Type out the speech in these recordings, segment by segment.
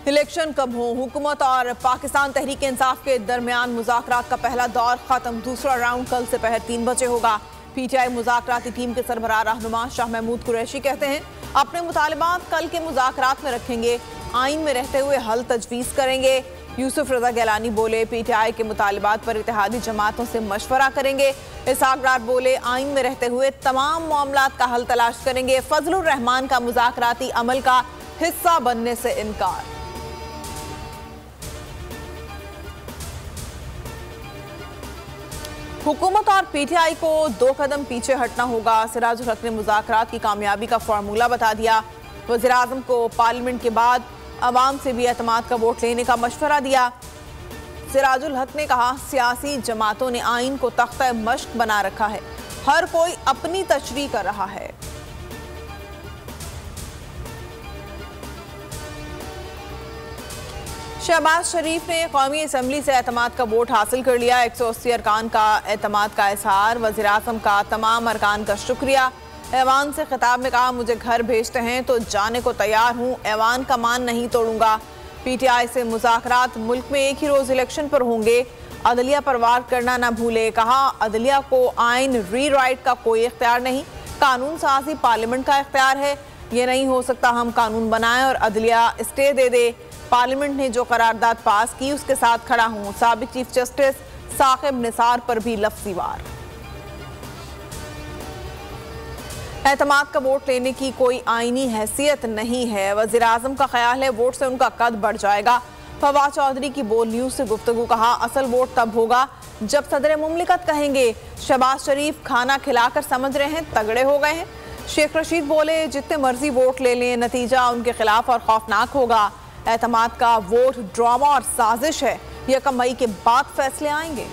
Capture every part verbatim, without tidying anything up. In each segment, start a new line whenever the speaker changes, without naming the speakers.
Election कब हो, हुकूमत और पाकिस्तान तहरीक इंसाफ के दरमियान मुज़ाकरात का पहला दौर खत्म। दूसरा राउंड कल से पहर तीन बजे होगा। पीटीआई मुज़ाकराती टीम के सरबराह रहनुमा शाह महमूद कुरैशी कहते हैं अपने मुतालिबात कल के मुज़ाकरात में रखेंगे, आइन में रहते हुए हल तजवीज़ करेंगे। यूसुफ रजा गैलानी बोले पीटीआई के मुतालिबात पर इत्तेहादी जमातों से मशवरा करेंगे। इसहाक डार बोले आइन में रहते हुए तमाम मामलात का हल तलाश करेंगे। फजलुर रहमान का मुज़ाकराती अमल का हिस्सा बनने से इनकार। हुकूमत और पीटीआई को दो कदम पीछे हटना होगा। सिराजुल हक ने मुज़ाकरात की कामयाबी का फार्मूला बता दिया। वज़ीर आज़म को पार्लियामेंट के बाद अवाम से भी एतमाद का वोट लेने का मशवरा दिया। सिराजुल हक ने कहा सियासी जमातों ने आइन को तख्ता मश्क बना रखा है, हर कोई अपनी तशरीह कर रहा है। शहबाज शरीफ ने कौमी असम्बली से एतमाद का वोट हासिल कर लिया। एक सौ अस्सी अरकान का एतमाद का इजहार। वज़ीर आज़म का तमाम अरकान का शुक्रिया। ऐवान से खिताब में कहा मुझे घर भेजते हैं तो जाने को तैयार हूँ, ऐवान का मान नहीं तोड़ूंगा। पीटीआई से मुज़ाकरात मुल्क में एक ही रोज़ इलेक्शन पर होंगे, अदलिया पर वार करना ना भूले। कहा अदलिया को आइन री राइट का कोई इख्तियार नहीं, कानून साजी पार्लियामेंट का इख्तियार है। ये नहीं हो सकता हम कानून बनाएं और अदलिया स्टे दे दे। पार्लियामेंट ने जो करारदाद पास की उसके साथ खड़ा हूँ। साबिक चीफ जस्टिस साकिब निसार पर भी लफ्ज़ी वार। एतमाद का वोट लेने की कोई आईनी हैसियत नहीं है। वज़ीर आज़म का ख्याल है वोट से उनका कद बढ़ जाएगा। फवाद चौधरी की बोल न्यूज़ से गुफ्तगू। कहा असल वोट तब होगा जब सदर मुमलिकत कहेंगे शहबाज शरीफ खाना खिलाकर समझ रहे हैं तगड़े हो गए हैं। शेख रशीद बोले जितने मर्जी वोट ले लें, नतीजा उनके खिलाफ और खौफनाक होगा। एतमाद का वोट ड्रामा और साजिश है, यकम मई के बाद फैसले आएंगे।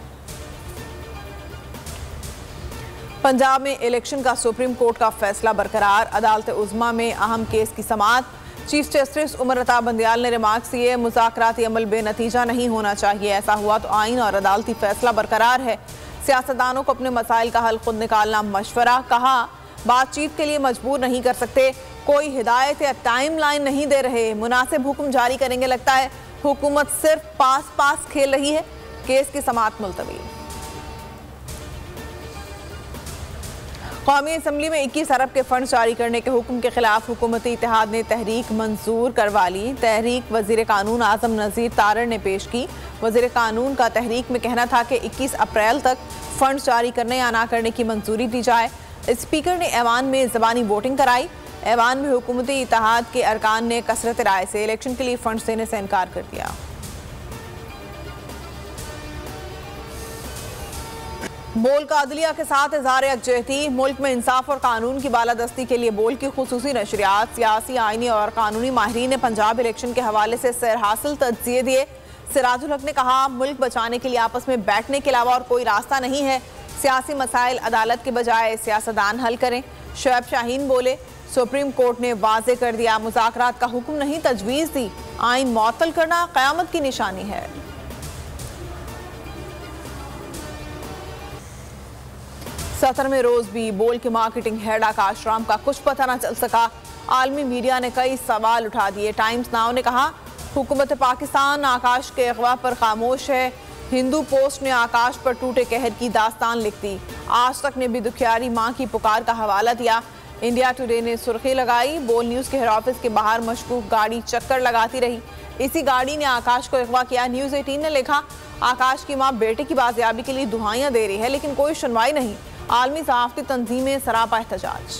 पंजाब में इलेक्शन का सुप्रीम कोर्ट का फैसला बरकरार। अदालत उज़्मा में अहम केस की समाअत। चीफ जस्टिस उमर अता बंदियाल ने रिमार्क्स दिए मुज़ाकराती अमल बेनतीजा नहीं होना चाहिए, ऐसा हुआ तो आइन और अदालती फैसला बरकरार है। सियासतदानों को अपने मसाइल का हल खुद निकालना मशवरा। कहा बातचीत के लिए मजबूर नहीं कर सकते, कोई हिदायत या टाइम लाइन नहीं दे रहे, मुनासिब हुक्म जारी करेंगे। लगता है हुकूमत सिर्फ पास पास खेल रही है। केस की समाअत मुलतवी। कौमी असम्बली में इक्कीस अरब के फंड जारी करने के हुक्म के खिलाफ हुकूमती इत्तेहाद ने तहरीक मंजूर करवा ली। तहरीक वजीर कानून आजम नज़ीर तारड़ ने पेश की। वजीर कानून का तहरीक में कहना था कि इक्कीस अप्रैल तक फंड जारी करने या ना करने की मंजूरी दी जाए। स्पीकर ने ऐवान में ज़बानी वोटिंग कराई। ऐवान में हुकूमती इत्तेहाद के अरकान ने कसरत राय से इलेक्शन के लिए फंड देने से इनकार कर दिया। बोल का अदलिया के साथ इज़हार यकजहती। मुल्क में इंसाफ और कानून की बालादस्ती के लिए बोल की खुसूसी नशरियात। सियासी, आइनी और कानूनी माहिरीन ने पंजाब इलेक्शन के हवाले से सैर हासिल तज्जिए दिए। सिराजुल हक ने कहा मुल्क बचाने के लिए आपस में बैठने के अलावा और कोई रास्ता नहीं है। सियासी मसाइल अदालत के बजाय सियासतदान हल करें। शुएब शाहीन बोले सुप्रीम कोर्ट ने वाजे कर दिया मुज़ाकरात का हुक्म नहीं तजवीज़ दी, आइन मुअत्तल करना क़यामत की निशानी है। सत्रहवें रोज भी बोल के मार्केटिंग हेड आकाश राम का कुछ पता न चल सका। आलमी मीडिया ने कई सवाल उठा दिए। टाइम्स नाउ ने कहा हुकूमत पाकिस्तान आकाश के अगवा पर खामोश है। हिंदू पोस्ट ने आकाश पर टूटे कहर की दास्तान लिख दी। आज तक ने भी दुखियारी मां की पुकार का हवाला दिया। इंडिया टुडे ने सुर्खी लगाई बोल न्यूज़ के हेड ऑफिस के बाहर मशकूक गाड़ी चक्कर लगाती रही, इसी गाड़ी ने आकाश को अगवा किया। न्यूज़ अठारह ने लिखा आकाश की मां बेटे की बाजियाबी के लिए दुआएं दे रही है लेकिन कोई सुनवाई नहीं। आलमी सहाफ़ती तंजीमें सरापा एहतजाज।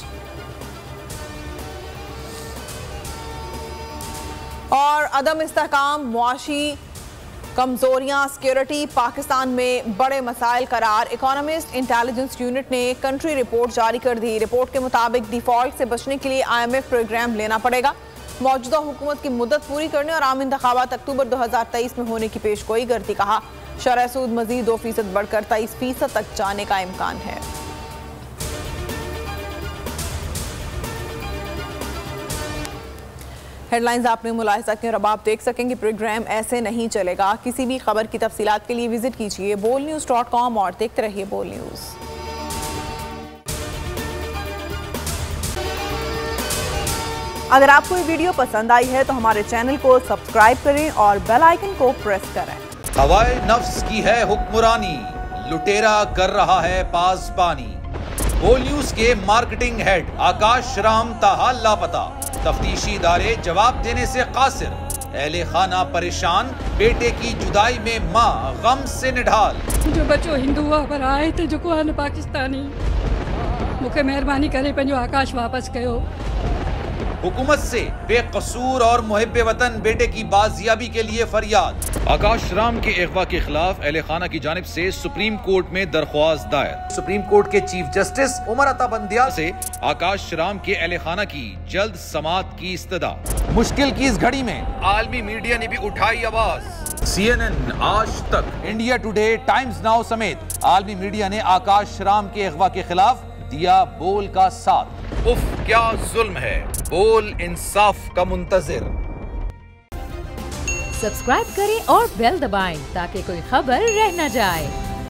और अदम इस्तेहकाम, मुआशी कमजोरियां, सिक्योरिटी पाकिस्तान में बड़े मसाइल करार। इकोनॉमिस्ट इंटेलिजेंस यूनिट ने कंट्री रिपोर्ट जारी कर दी। रिपोर्ट के मुताबिक डिफॉल्ट से बचने के लिए आई एम एफ प्रोग्राम लेना पड़ेगा। मौजूदा हुकूमत की मुद्दत पूरी करने और आम इंतखाबात अक्टूबर दो हजार तेईस में होने की पेश गोई करती। कहा शरह सूद मजीद दो फीसद बढ़कर तेईस फीसद तक जाने का इम्कान है। हेडलाइंस आपने मुलाहिजा की और अब आप देख सकेंगे प्रोग्राम ऐसे नहीं चलेगा। किसी भी खबर की तफसीलात के लिए विजिट कीजिए बोल न्यूज़ डॉट कॉम और देखते रहिए बोल न्यूज़। अगर आपको ये वीडियो पसंद आई है तो हमारे चैनल को सब्सक्राइब करें और बेल आइकन को प्रेस करें।
हवाए नफ्स की है हुक्मरानी, लुटेरा कर रहा है पासबानी। बोल न्यूज के मार्केटिंग हेड आकाश राम ताहा लापता, तफ्तीशी इदारे जवाब देने से कासिर। अहले खाना परेशान, बेटे की जुदाई में माँ गम से निढाल।
जो बच्चो हिंदू पर आए थे जो को पाकिस्तानी, मुझे मेहरबानी करे पंहिंजो आकाश वापस कयो।
हुकूमत से बेकसूर और मुहिब्बे वतन बेटे की बाजियाबी के लिए फरियाद। आकाश राम के अगवा के खिलाफ अहले खाना की जानिब से सुप्रीम कोर्ट में दरख्वास्त दायर। सुप्रीम कोर्ट के चीफ जस्टिस उमर अता बंदियाल से आकाश राम के अहले खाना की जल्द समाअत की इस्तदा। मुश्किल की इस घड़ी में आलमी मीडिया ने भी उठाई आवाज। सी एन एन, आज तक, इंडिया टुडे, टाइम्स नाउ समेत आलमी मीडिया ने आकाश राम के अगवा के खिलाफ दिया बोल का साथ। उफ क्या जुल्म है, बोल इंसाफ का मुंतजिर।
सब्सक्राइब करें और बेल दबाएं ताकि कोई खबर रह न जाए।